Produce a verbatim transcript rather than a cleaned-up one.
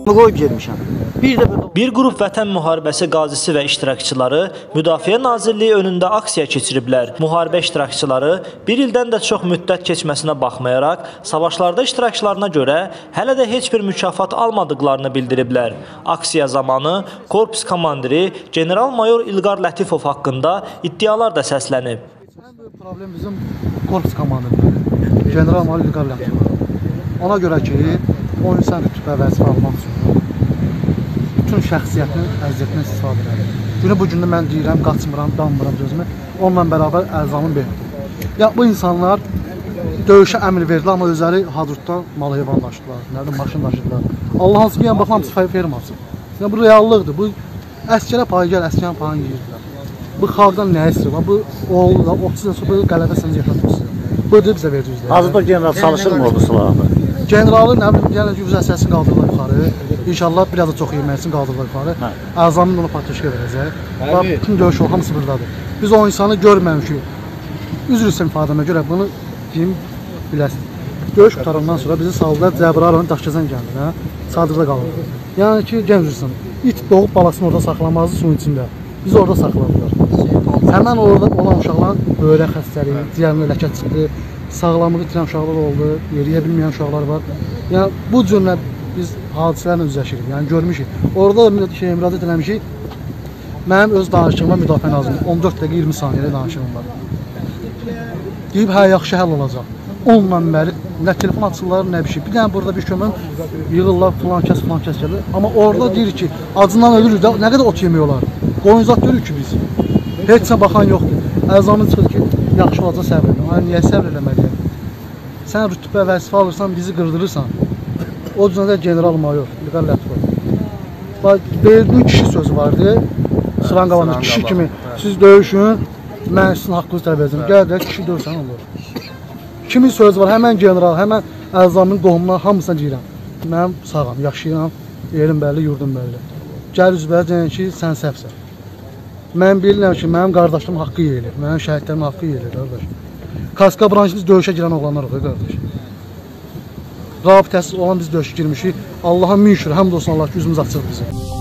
Qoyub gelmişəm. Bir də Bir qrup Vətən müharibəsi qazisi və iştirakçıları Müdafiə Nazirliyi önündə aksiya keçiriblər. Müharibə iştirakçıları bir ildən də çox müddət keçməsinə baxmayaraq, savaşlarda iştirakçılarına görə hələ də heç bir mükafat almadıqlarını bildiriblər. Aksiya zamanı korpus komandiri general-mayor İlqar Lətifov haqqında iddialar da səslənib. En büyük problem bizim korpus komandiridir. General-mayor İlqar Lətifov. Ona görə ki, o insan rütbə vəzifə almaq üçün bütün şəxsiyyətin, əziyyətindən istifadə edir. Günü bu gündə mən deyirəm, qaçmıram, danmıram sözümü. Onunla bərabər ərzamın behidir. Ya bu insanlar döyüşə əmr verdilər, amma özləri Hadrutdan mal heyvanlaşdılar, nədir, maşın daşıdılar. Allah hansı ki, yəni baxın, hamısı ferması. Yəni bu reallıqdır. Bu əskərə payı gəl, əskərin payını yeyirdilər. Bu xalqdan nə istiyorlar? Bu oğlu da otuz il sonra qələbə sənə yetətmişdir. Bu da bizə verəcəklər. Hazırda general çalışır mı ordusularında? Generalı nə bilim, gələn ki, yüz əsasını qaldırırlar yuxarı. İnşallah biraz da çox yeməlisini qaldırırlar yuxarı. Əzamın onu patlaşqa verəcək. Və bütün döyüş yolu hamısı buradadır. Biz o insanı görməmişik. Üzr istəyirəm ifadəmə görə bunu deyim, biləsiniz. Döyüş qutarandan sonra bizi saldılar Cəbrayılın Daşkəsən kəndinə, çadırda qalırdı. Yəni ki, gənc insan, it doğub balasını orada saxlamazdı suyun içində. Bizi orada saxladılar. Həmən orada olan uşaqların böyrək xəstəliyi, ciyərində ləkə çıxdı, sağlamlığı itirən uşaqlar oldu, yeriyə bilməyən uşaqlar var. Yəni bu cürlə biz hadisələrlə üzləşirik, yəni görmüşük. Orada da şey, müraciət eləmişik, mənim öz danışığıma Müdafiə Nazirliyi on dörd dəqiqə iyirmi saniyəli danışığım var. Deyib, hə, yaxşı həll olacaq. Onunla bəri, nə telefon açırlar, nə bir şey. Bir dənə burada bir kömən yığırlar, filan kəs, filan kəs gəlir. Amma orada deyir ki, acından ölürük də, nə qədər ot yemək olar? Qoyunzat görürük ki biz. Heç nə baxan yoxdur. Əzamın çıxır ki, yaxşı olacaq səbr edin. Ay, niyə səbr eləməliyəm? Sən rütbə vəzifə alırsan, bizi qırdırırsan. O cümlədə general-mayor İlqar Lətifov. Bax, verdiğin kişi sözü vardı. Sıran qalanında kişi kimi siz döyüşün, mən sizin haqqınızı tələb edəcəm. Gəl də kişi döyüşən olur. Kimin sözü var? Həmən general, həmən əzamın qohumuna hamısına deyirəm. Mən sağam, yaşayıram, yerim bəlli, yurdum bəlli. Gəl üzbəyə deyən ki, sən səhvsən. Mən bilirəm ki, mənim qardaşlarım haqqı yeyilir, mənim şəhidlərim haqqı yeyilir, qardaş. Kaska branşımız döyüşə girən oğlanlar oxuyor, qardaş. Rabitəsiz olan biz döyüşə girmişik. Allah'a min şükür, həmd olsun Allah ki, üzümüz açıq bizim.